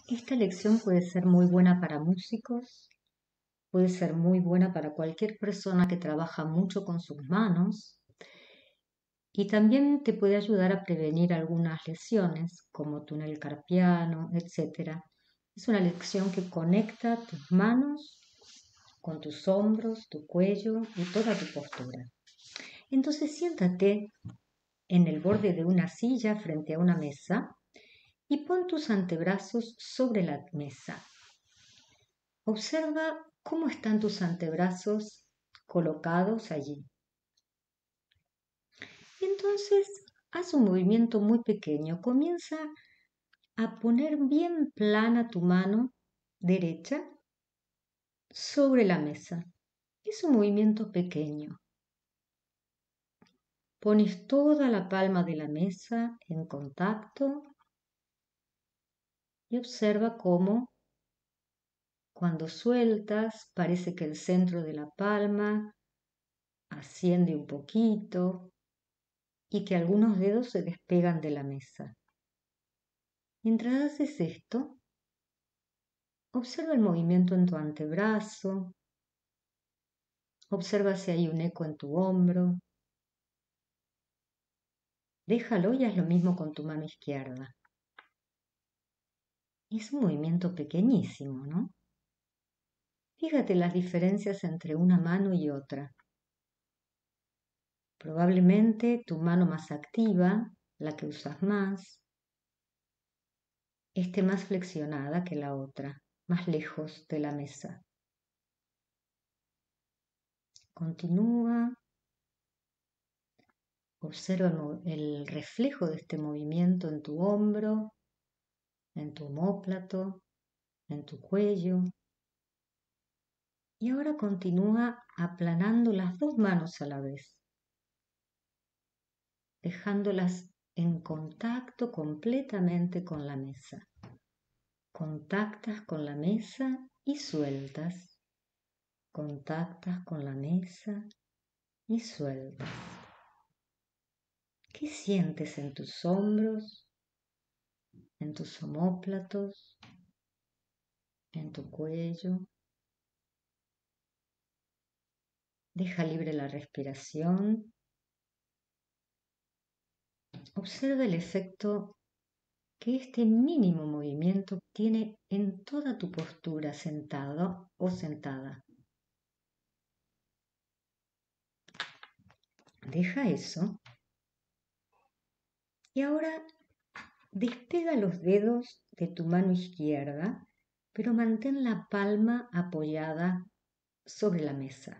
Esta lección puede ser muy buena para músicos, puede ser muy buena para cualquier persona que trabaja mucho con sus manos y también te puede ayudar a prevenir algunas lesiones como túnel carpiano, etc. Es una lección que conecta tus manos con tus hombros, tu cuello y toda tu postura. Entonces siéntate en el borde de una silla frente a una mesa y pon tus antebrazos sobre la mesa. Observa cómo están tus antebrazos colocados allí. Entonces, haz un movimiento muy pequeño. Comienza a poner bien plana tu mano derecha sobre la mesa. Es un movimiento pequeño. Pones toda la palma de la mesa en contacto y observa cómo cuando sueltas parece que el centro de la palma asciende un poquito y que algunos dedos se despegan de la mesa. Mientras haces esto, observa el movimiento en tu antebrazo, observa si hay un eco en tu hombro. Déjalo y haz lo mismo con tu mano izquierda. Es un movimiento pequeñísimo, ¿no? Fíjate las diferencias entre una mano y otra. Probablemente tu mano más activa, la que usas más, esté más flexionada que la otra, más lejos de la mesa. Continúa. Observa el reflejo de este movimiento en tu hombro, en tu omóplato, en tu cuello. Y ahora continúa aplanando las dos manos a la vez, dejándolas en contacto completamente con la mesa. Contactas con la mesa y sueltas. Contactas con la mesa y sueltas. ¿Qué sientes en tus hombros, en tus omóplatos, en tu cuello? Deja libre la respiración. Observa el efecto que este mínimo movimiento tiene en toda tu postura sentado o sentada. Deja eso. Y ahora despega los dedos de tu mano izquierda, pero mantén la palma apoyada sobre la mesa.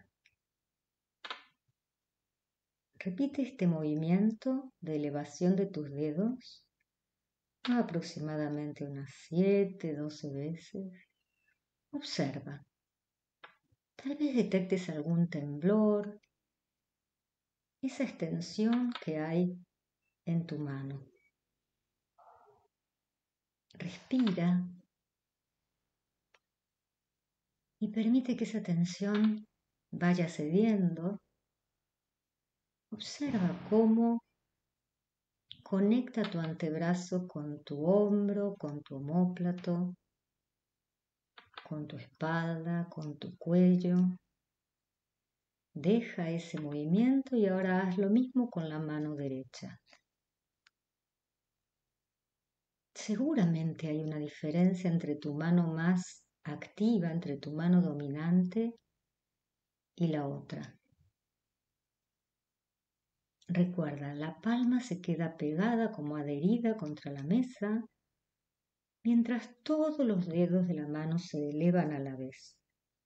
Repite este movimiento de elevación de tus dedos aproximadamente unas 7-12 veces. Observa. Tal vez detectes algún temblor, esa extensión que hay en tu mano. Respira y permite que esa tensión vaya cediendo. Observa cómo conecta tu antebrazo con tu hombro, con tu omóplato, con tu espalda, con tu cuello. Deja ese movimiento y ahora haz lo mismo con la mano derecha. Seguramente hay una diferencia entre tu mano más activa, entre tu mano dominante y la otra. Recuerda, la palma se queda pegada como adherida contra la mesa, mientras todos los dedos de la mano se elevan a la vez.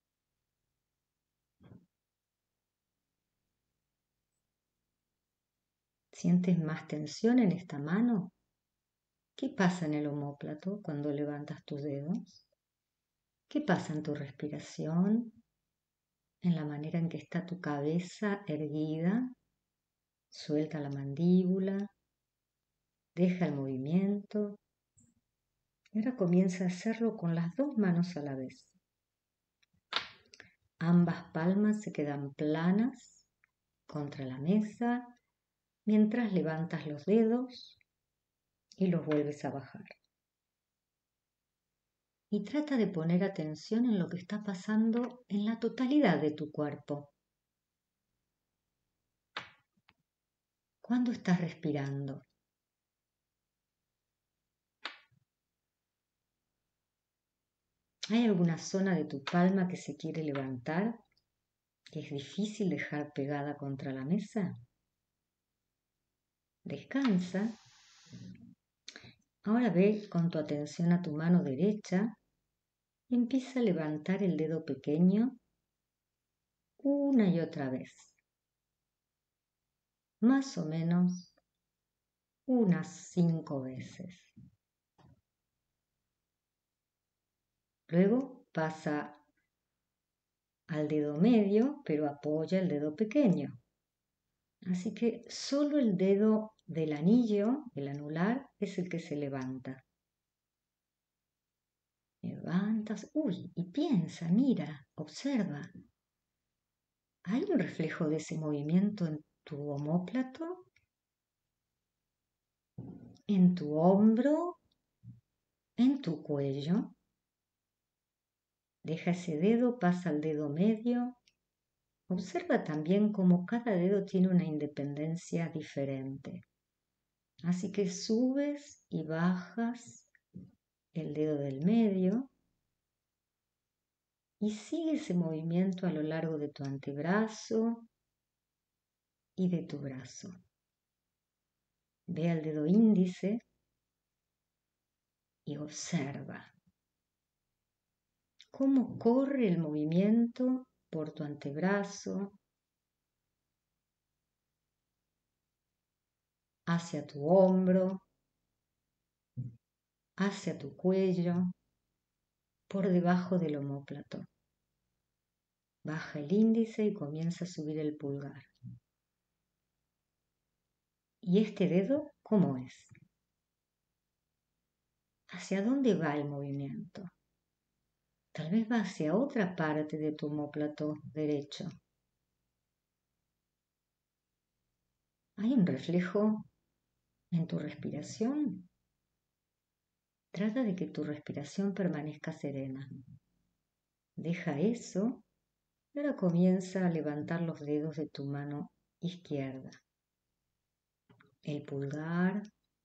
¿Sientes más tensión en esta mano? ¿Qué pasa en el omóplato cuando levantas tus dedos? ¿Qué pasa en tu respiración? ¿En la manera en que está tu cabeza erguida? Suelta la mandíbula, deja el movimiento y ahora comienza a hacerlo con las dos manos a la vez. Ambas palmas se quedan planas contra la mesa mientras levantas los dedos y los vuelves a bajar. y trata de poner atención en lo que está pasando en la totalidad de tu cuerpo. ¿Cuándo estás respirando? ¿Hay alguna zona de tu palma que se quiere levantar, que es difícil dejar pegada contra la mesa? Descansa. Ahora ve con tu atención a tu mano derecha y empieza a levantar el dedo pequeño una y otra vez. Más o menos unas 5 veces. Luego pasa al dedo medio, pero apoya el dedo pequeño. Así que solo el dedo del anillo, el anular, es el que se levanta. Levantas, y piensa, mira, observa. ¿Hay un reflejo de ese movimiento en tu omóplato? ¿En tu hombro? ¿En tu cuello? Deja ese dedo, pasa al dedo medio. Observa también cómo cada dedo tiene una independencia diferente. Así que subes y bajas el dedo del medio y sigue ese movimiento a lo largo de tu antebrazo y de tu brazo. Ve al dedo índice y observa cómo corre el movimiento por tu antebrazo, hacia tu hombro, hacia tu cuello, por debajo del omóplato. Baja el índice y comienza a subir el pulgar. ¿Y este dedo cómo es? ¿Hacia dónde va el movimiento? Tal vez va hacia otra parte de tu omóplato derecho. ¿Hay un reflejo en tu respiración? Trata de que tu respiración permanezca serena. Deja eso y ahora comienza a levantar los dedos de tu mano izquierda. El pulgar,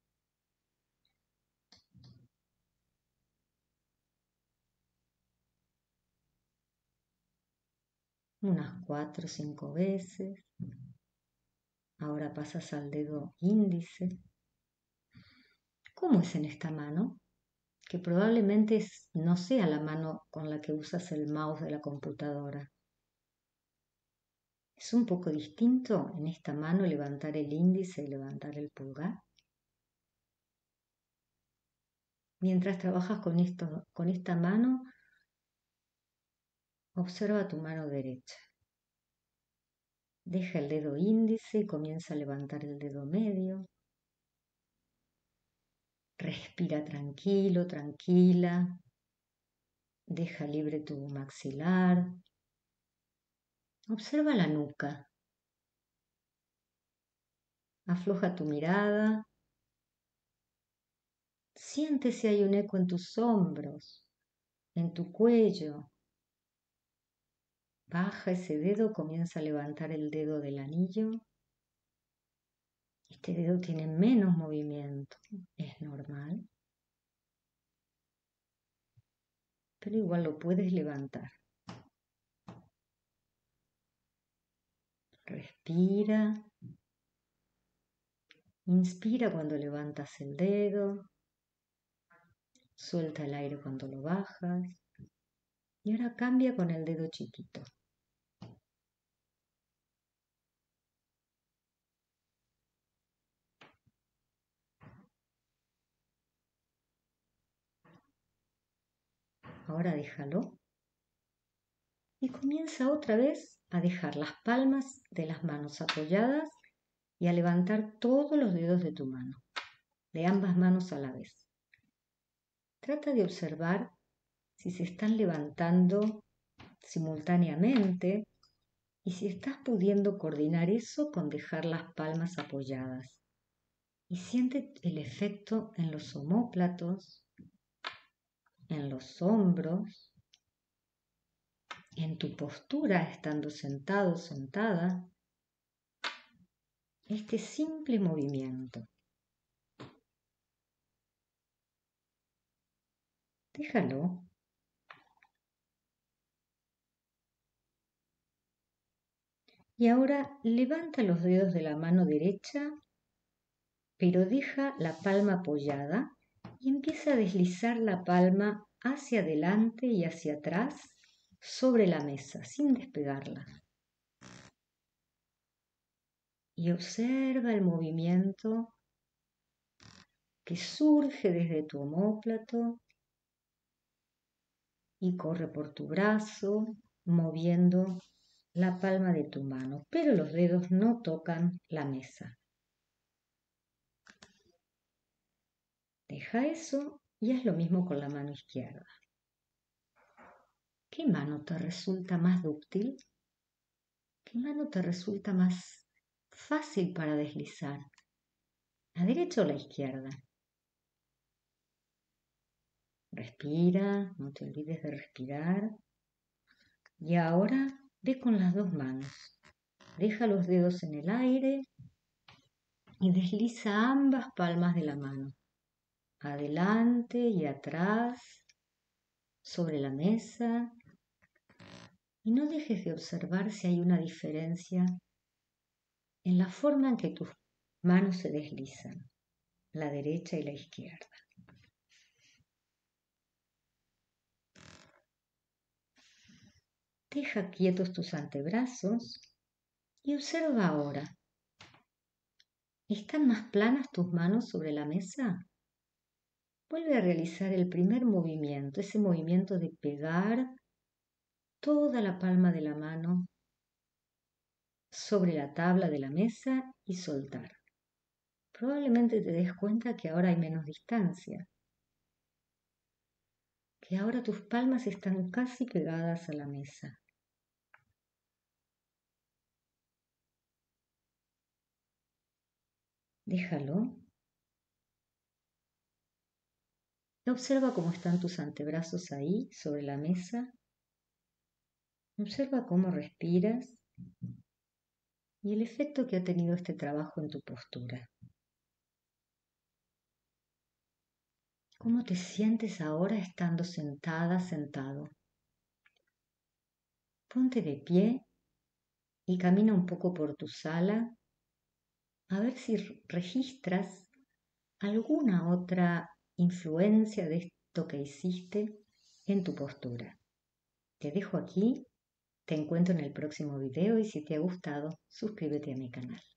unas 4 o 5 veces. Ahora pasas al dedo índice. ¿Cómo es en esta mano? Que probablemente no sea la mano con la que usas el mouse de la computadora. ¿Es un poco distinto en esta mano levantar el índice y levantar el pulgar? Mientras trabajas con esta mano, observa tu mano derecha. Deja el dedo índice y comienza a levantar el dedo medio. Respira tranquilo, tranquila. Deja libre tu maxilar. Observa la nuca. Afloja tu mirada. Siente si hay un eco en tus hombros, en tu cuello. Baja ese dedo, comienza a levantar el dedo del anillo. Este dedo tiene menos movimiento, es normal, pero igual lo puedes levantar. Respira. Inspira cuando levantas el dedo. Suelta el aire cuando lo bajas. Y ahora cambia con el dedo chiquito. Ahora déjalo. Y comienza otra vez a dejar las palmas de las manos apoyadas y a levantar todos los dedos de tu mano, de ambas manos a la vez. Trata de observar si se están levantando simultáneamente y si estás pudiendo coordinar eso con dejar las palmas apoyadas. Y siente el efecto en los omóplatos, en los hombros, en tu postura estando sentado o sentada, este simple movimiento. Déjalo. Y ahora levanta los dedos de la mano derecha, pero deja la palma apoyada y empieza a deslizar la palma hacia adelante y hacia atrás sobre la mesa, sin despegarla. Y observa el movimiento que surge desde tu omóplato y corre por tu brazo, moviendo la palma de tu mano, pero los dedos no tocan la mesa. Deja eso y haz lo mismo con la mano izquierda. ¿Qué mano te resulta más dúctil? ¿Qué mano te resulta más fácil para deslizar? ¿La derecha o la izquierda? Respira, no te olvides de respirar. Y ahora ve con las dos manos. Deja los dedos en el aire y desliza ambas palmas de la mano, adelante y atrás, sobre la mesa. Y no dejes de observar si hay una diferencia en la forma en que tus manos se deslizan, la derecha y la izquierda. Deja quietos tus antebrazos y observa ahora. ¿Están más planas tus manos sobre la mesa? Vuelve a realizar el primer movimiento, ese movimiento de pegar toda la palma de la mano sobre la tabla de la mesa y soltar. Probablemente te des cuenta que ahora hay menos distancia, que ahora tus palmas están casi pegadas a la mesa. Déjalo. Observa cómo están tus antebrazos ahí sobre la mesa. Observa cómo respiras y el efecto que ha tenido este trabajo en tu postura. ¿Cómo te sientes ahora estando sentada, sentado? Ponte de pie y camina un poco por tu sala a ver si registras alguna otra influencia de esto que hiciste en tu postura. Te dejo aquí, te encuentro en el próximo video y si te ha gustado, suscríbete a mi canal.